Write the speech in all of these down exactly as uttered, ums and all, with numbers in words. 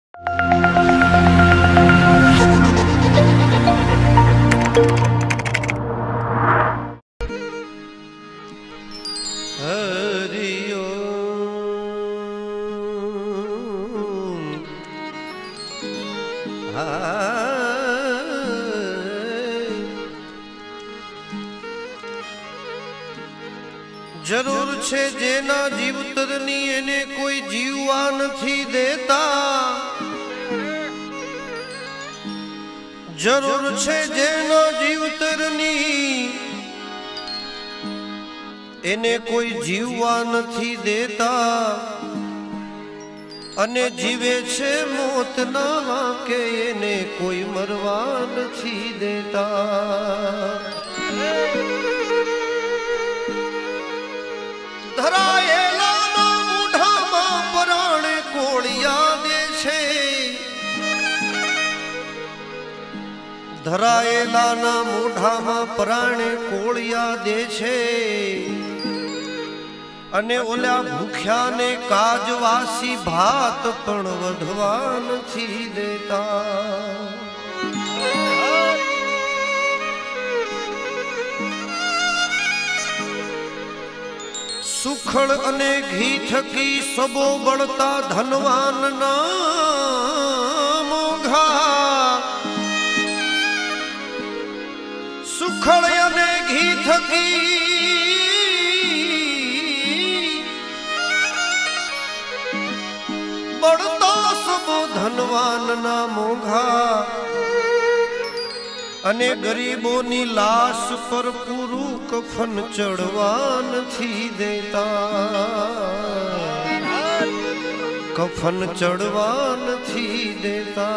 जरूर छे जेना जीवतरनी एने कोई जीववा नथी देता। जरूर छे जेना जीवतरनी एने कोई जीववा नथी देता। अने जीवे छे मौत ना वाके एने कोई मरवा नथी देता। धरायेला ना मूढ़ामा पराणे कोळिया दे छे। धरायेला ना मूढ़ामा पराणे कोळिया दे छे। अने ओल्या भूख्या ने काजवासी भात पण वधवा नथी देता। सुखड़ अने घी थकी सबो बड़ता धनवान ना मोघा। सुखड़ अने घी थकी बड़ता सबो धनवान ना मोघा। अने गरीबोनी लाश पर पूरू कफन चढ़वा नथी देता। कफन चढ़वा नथी देता।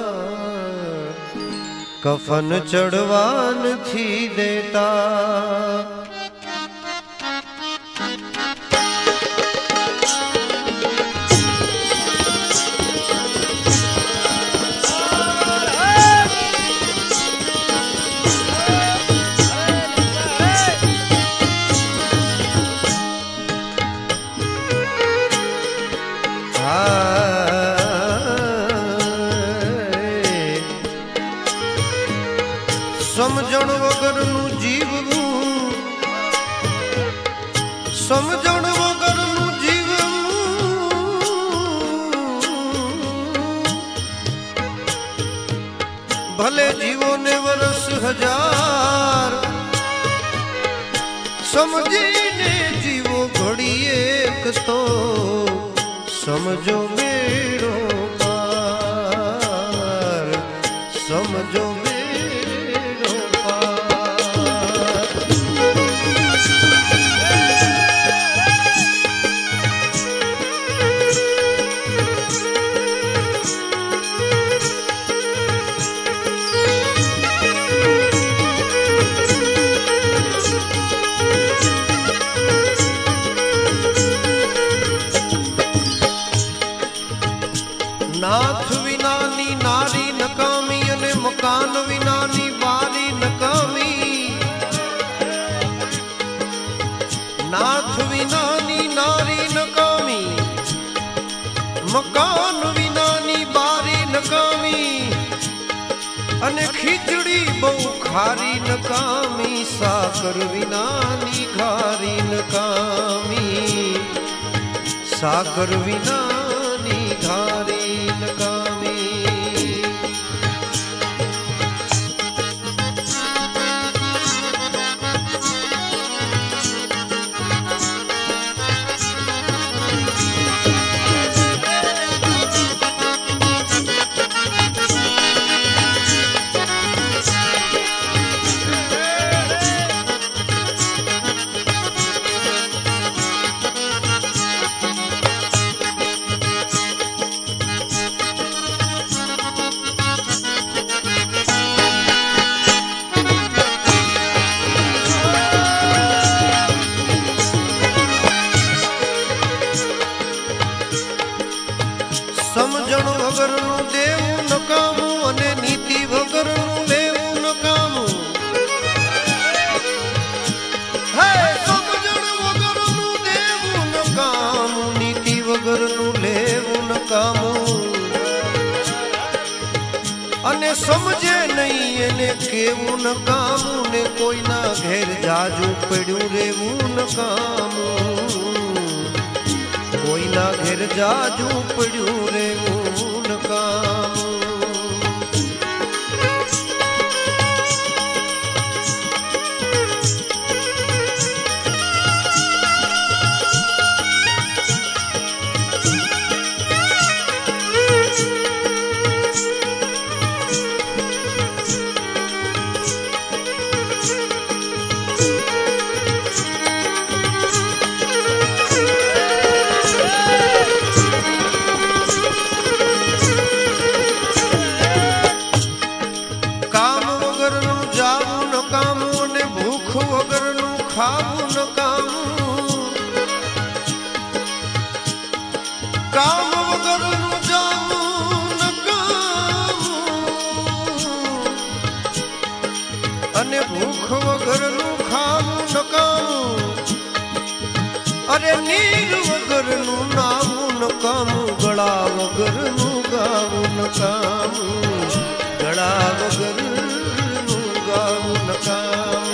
कफन चढ़वा नथी देता। समझण वगरनु जीववू। समझण वगरनु जीववू। भले जीवो ने वर्ष हजार। समझीने जीवो घड़ी एक तो समझो मेरो पार। समझो नाथ विनानी नारी नकामी अने मकान विनानी बारी नकामी। नाथ विनानी नारी नकामी मकान विनानी बारी नकामी। अने खीचड़ी बहु खारी नकामी। साकर विनानी घारी नकामी। साकर विनानी घारी नकामी। समझण वगरनु देवू नकामू अने नीति वगरनु लेवू नकामू। हे समझण वगरनु देवू नकामू नीति वगरनु लेवू नकामू। અને સમજે નહીં એને કેવું નકામું ને કોઈના ઘેર જાજુ પડ્યું રેવું નકામું, કોઈના ઘેર જાજુ પડ્યું રેવું નકામું. ખાવું નકામું, કામ વગરનું જાવું નકામું, અને ભૂખ વગરનું ખાવું નકામું, અરે નીર વગરનું નાવું નકામું, ગળા વગરનું ગાવું નકામું, ગળા વગરનું ગાવું નકામું.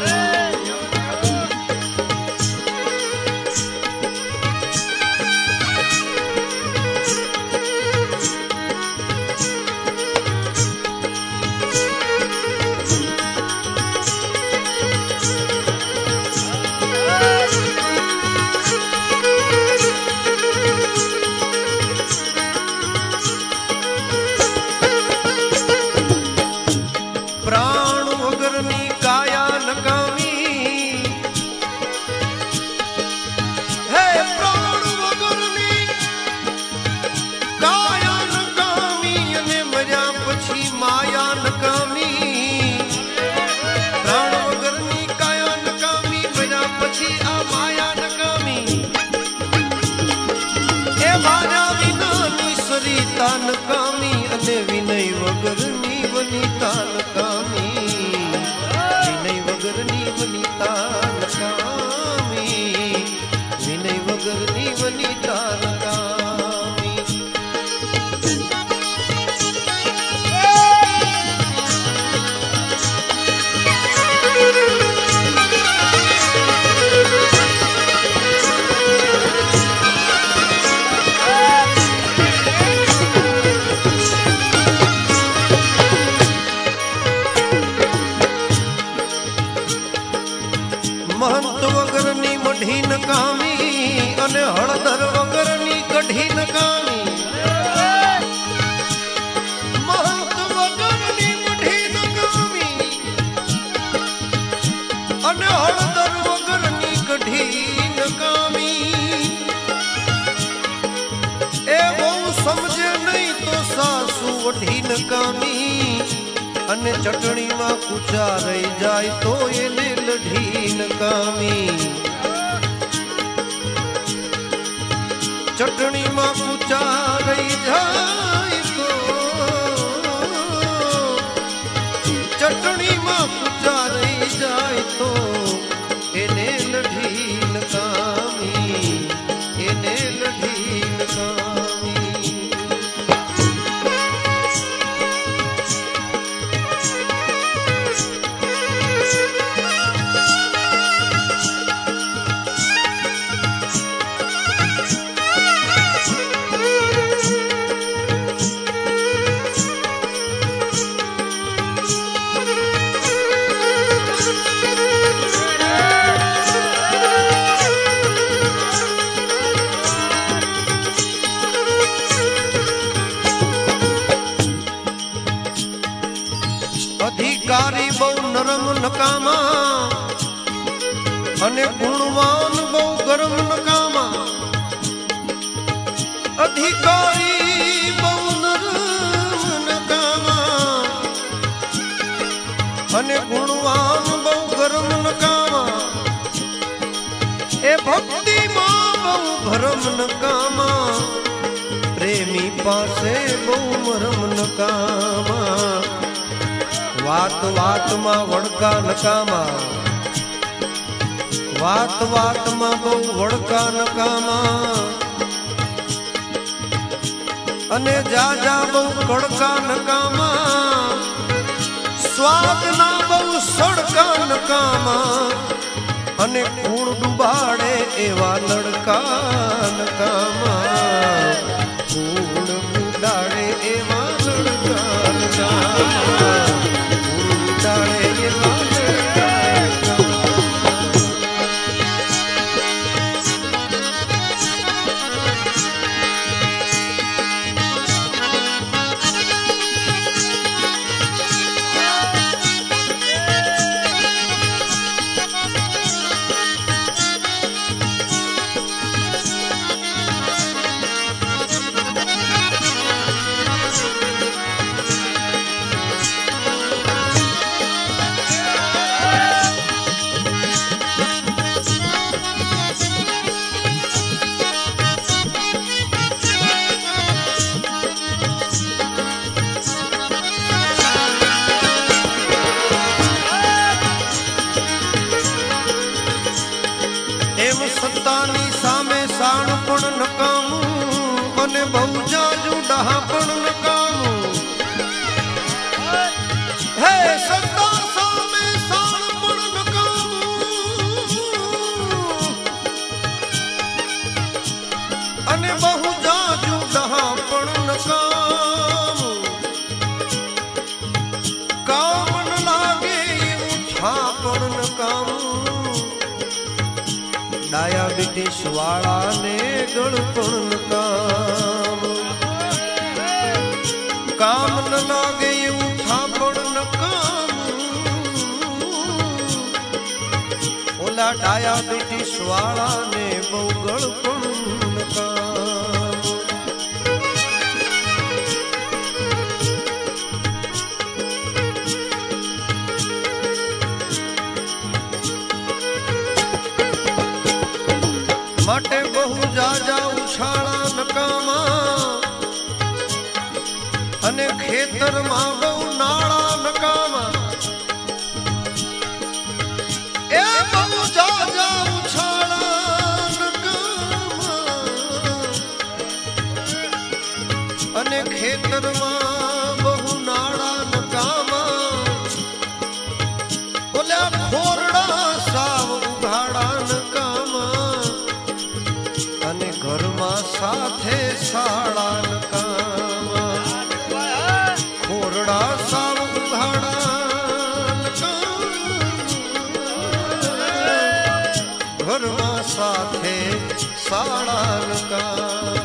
નકામી અને વિનય વગરની વનિતા નકામી, વિનય વગરની વનિતા નકામી, વિનય વગરની વનિતા નકામી. મહંત વગરની મઢી નકામી અને હળદર વગરની કઢી નકામી, મહંત વગરની મઢી નકામી અને હળદર વગરની કઢી નકામી. એ બહુ સમજે નહીં તો સાસુ વઢી નકામી, અને ચટણીમાં કૂચા રહી જાય તો એને લઢી નકામી, ચટણીમાં કૂચા રહી જાય તો, ચટણીમાં કૂચા રહી જાય તો એને લઢી નકામી, એને લઢી નકામી. અધિકારી બહુ નરમ નકામા અને ગુણવાન બહુ ગરમ નકામા, અધિકારી બહુ નરમ નકામા અને ગુણવાન બહુ ગરમ નકામા, એ ભક્તિમાં બહુ ભરમ નકામા, પ્રેમી પાસે બહુ મરમ નકામા, વાત વાતમાં વડકા નકામા, વાત વાતમાં બહુ વડકા નકામા, अने जाजा बहु कड़का नकामा स्वाद ना बहु सड़का नकामा अने कूण डुबाड़े एवा लड़का नकामा कूण डुबाड़े एवा लड़का नकामा कूण डुबाड़े एवा लड़का सत्तानी सामे साणपण नकामू अने बहु जाजू डहापण नकामू हे सत्ता सामे साणपण नकामू अने बहु जाजू डहापण नकामू काम न लागे एवं छापण नकामू डायाबिटीज वाला ने गड़पण काम काम न लागे उठापण न काम ओला डायाबिटीज वाला ने बहु गड़पण न काम माटे बहु जाजा उछाड़ा नकामा अने खेतर मां बहु नाड़ा नकामा ए बहु जाजा उछाड़ा नकामा अने खेतर मां बहु नाड़ा नकामा ओला खोरड़ा साव उघाड़ा नकामा अने घर में साथे साड़ा नकामा खोरड़ा साव उघाड़ा घर में साथे साड़ा नकामा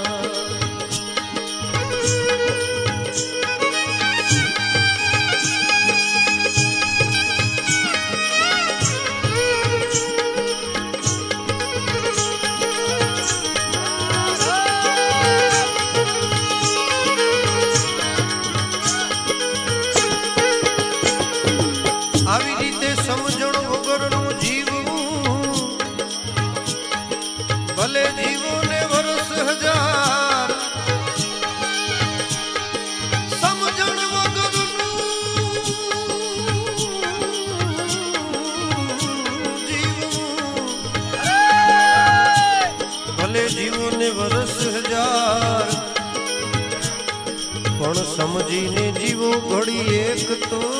આવી રીતે સમજણ વગરનું જીવવું ભલે જીવો ને વર્ષ હજાર સમજણ વગરનું જીવવું ભલે જીવો ને વર્ષ હજાર પણ સમજીને જીવો ઘડી એક તો